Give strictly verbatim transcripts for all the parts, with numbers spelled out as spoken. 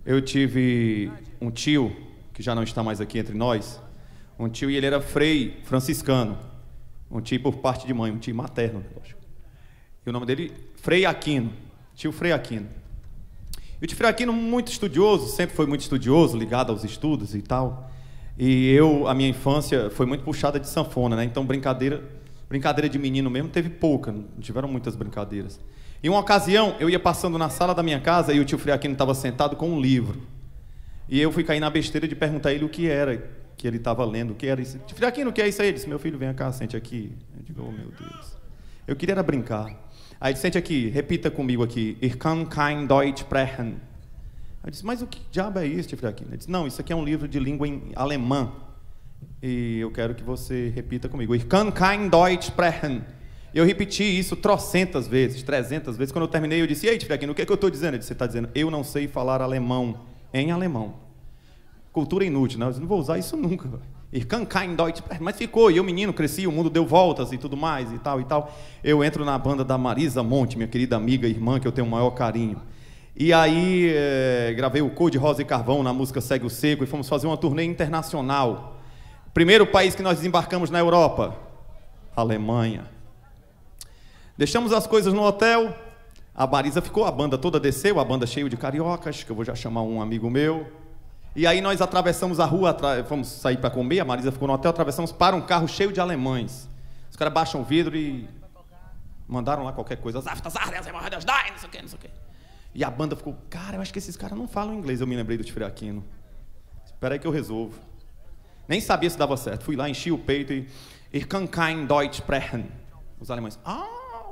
Eu tive um tio, que já não está mais aqui entre nós, um tio e ele era frei franciscano, um tio por parte de mãe, um tio materno, lógico. E o nome dele, Frei Aquino, tio Frei Aquino. E o tio Frei Aquino, muito estudioso, sempre foi muito estudioso, ligado aos estudos e tal. E eu, a minha infância foi muito puxada de sanfona, né? Então brincadeira, brincadeira de menino mesmo teve pouca, não tiveram muitas brincadeiras. Em uma ocasião, eu ia passando na sala da minha casa e o tio Frei Aquino estava sentado com um livro. E eu fui cair na besteira de perguntar a ele o que era que ele estava lendo, o que era isso. Tio Frei Aquino, o que é isso aí? Ele disse, meu filho, vem cá, sente aqui. Eu digo, oh meu Deus. Eu queria era brincar. Aí ele disse, sente aqui, repita comigo aqui. Ich kann kein Deutsch sprechen. Eu disse, mas o que diabo é isso, tio Frei Aquino? Ele disse, não, isso aqui é um livro de língua em alemã. E eu quero que você repita comigo. Ich kann kein Deutsch sprechen. Eu repeti isso trocentas vezes, trezentas vezes. Quando eu terminei, eu disse, ei, tio Frei Aquino, o que é que eu estou dizendo? Ele disse, você está dizendo, eu não sei falar alemão em alemão. Cultura inútil, né? Eu não vou usar isso nunca. Ich kann kein Deutsch sprechen. Mas ficou, e eu menino, cresci, o mundo deu voltas e tudo mais, e tal, e tal. Eu entro na banda da Marisa Monte, minha querida amiga, irmã, que eu tenho o maior carinho. E aí, é, gravei o Cor de Rosa e Carvão na música Segue o Seco, e fomos fazer uma turnê internacional. Primeiro país que nós desembarcamos na Europa, Alemanha. Deixamos as coisas no hotel, a Marisa ficou, a banda toda desceu, a banda cheia de cariocas, que eu vou já chamar um amigo meu. E aí nós atravessamos a rua, atra... fomos sair para comer, a Marisa ficou no hotel, atravessamos para um carro cheio de alemães. Os caras baixam o vidro e mandaram lá qualquer coisa. Não sei o que, não sei o que. E a banda ficou, cara, eu acho que esses caras não falam inglês. Eu me lembrei do tio Frei Aquino. Espera aí que eu resolvo. Nem sabia se dava certo. Fui lá, enchi o peito e... Ich kann kein Deutsch sprechen. Os alemães, ah...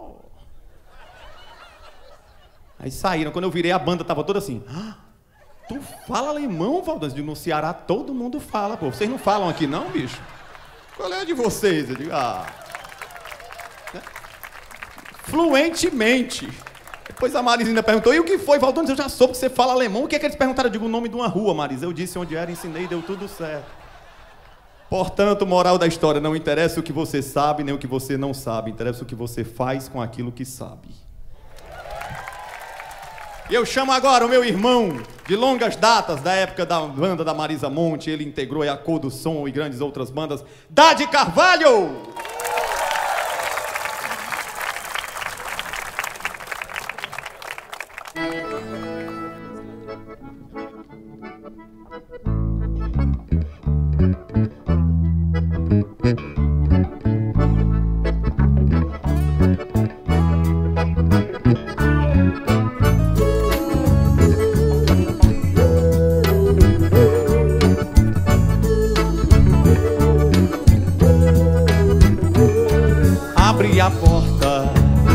Aí saíram, quando eu virei a banda tava toda assim, ah, tu fala alemão, Valdir? No Ceará todo mundo fala, pô, vocês não falam aqui não, bicho? Qual é a de vocês? Eu digo, ah, né? Fluentemente. Depois a Marisa ainda perguntou, e o que foi, Valdir? Eu já soube que você fala alemão, o que é que eles perguntaram? Eu digo o nome de uma rua, Marisa, eu disse onde era, ensinei, deu tudo certo. Portanto, moral da história, não interessa o que você sabe, nem o que você não sabe, interessa o que você faz com aquilo que sabe. E eu chamo agora o meu irmão, de longas datas, da época da banda da Marisa Monte, ele integrou a Cor do Som e grandes outras bandas, Dade Carvalho! Abre a porta,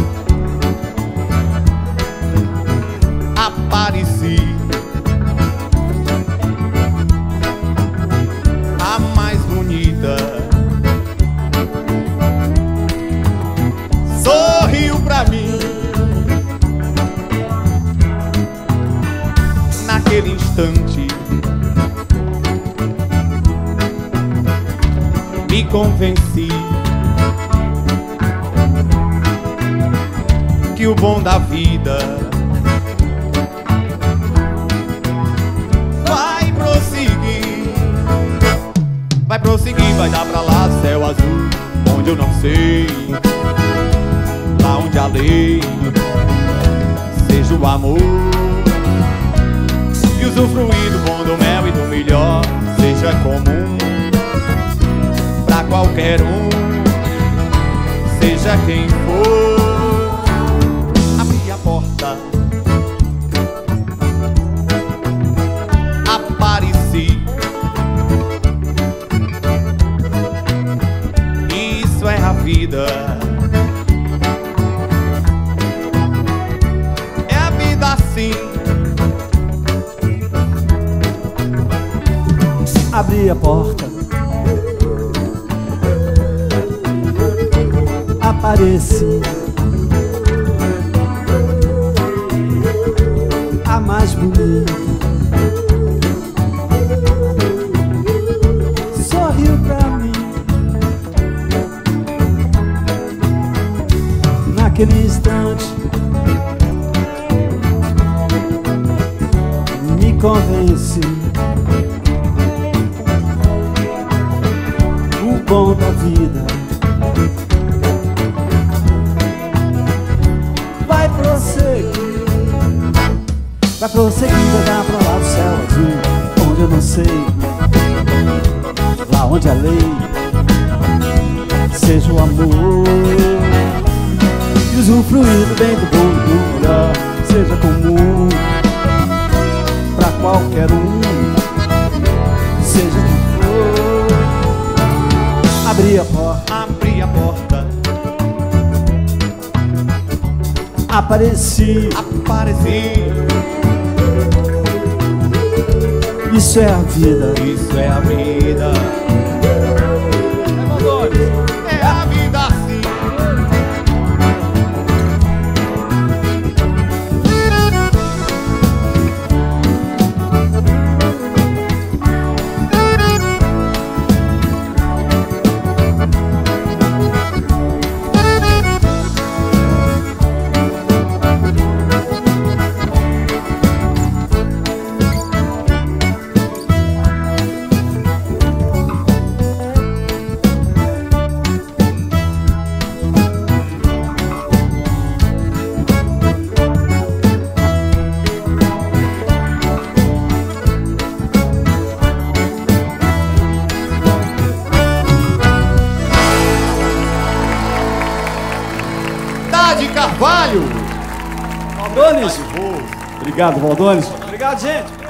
apareci, a mais bonita, sorriu pra mim. Naquele instante, me convenci que o bom da vida vai prosseguir, vai prosseguir, vai dar pra lá céu azul, onde eu não sei, lá onde a lei seja o amor, e usufruir do bom, do mel e do melhor seja comum pra qualquer um, seja quem for. Porta, apareci, isso é a vida, é a vida assim. Abri a porta, apareci, a mais bonita, sorriu pra mim. Naquele instante, me convence o bom da vida. Vai prosseguir, vai prosseguir, vai dar pra lá do céu azul, onde eu não sei, lá onde a lei seja o amor, e usufruir do bem, do bom e do melhor seja comum pra qualquer um, seja quem for. Abrir a porta, Abri a porta, apareci, apareci. isso é a vida. Isso é a vida. É a vida assim. De Carvalho. Valdones. Obrigado, Valdones. Obrigado, gente.